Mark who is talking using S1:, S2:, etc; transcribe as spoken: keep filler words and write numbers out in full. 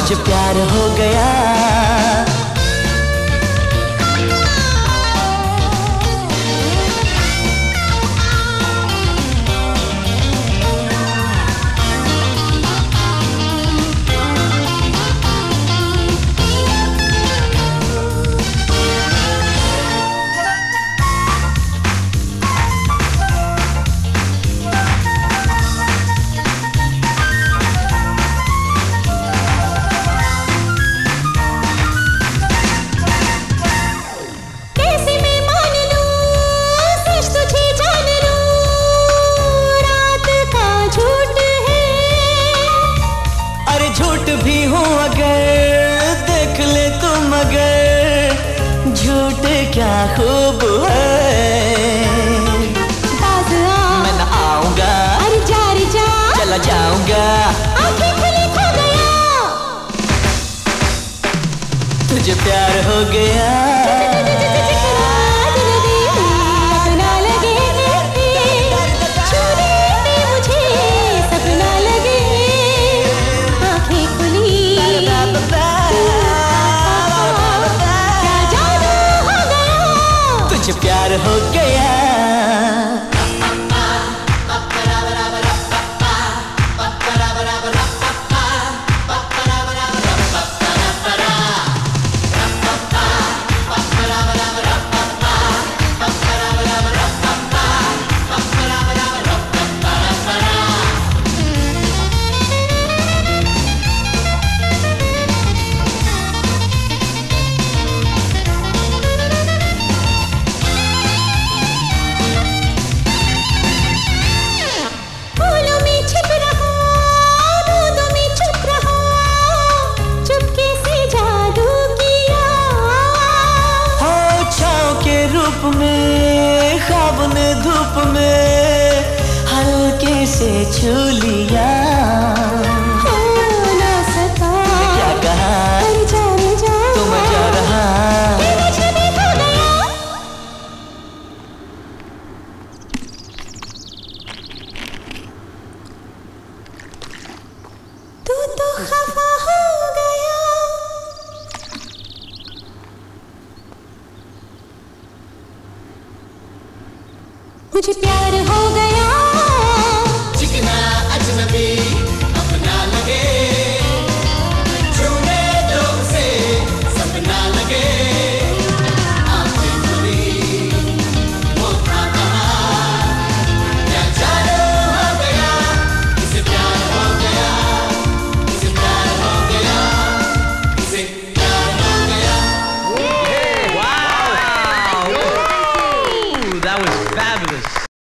S1: तुझे प्यार हो गया। झूठ भी हूँ अगर देख ले तुम, अगर झूठ क्या खूब है। मैं न आऊंगा, अरे जा रे जा, चला जाऊंगा, आंखें खुली खो गया, तुझे प्यार हो गया। तुझे प्यार हो गया। में ख्वाब ने धूप में हल्के से छू लिया, हो ना सका क्या कहा, जा रे जा, तुम जा रहा, मुझे भी हो गया। तू तो खफा हो गया। मुझे प्यार हो गया।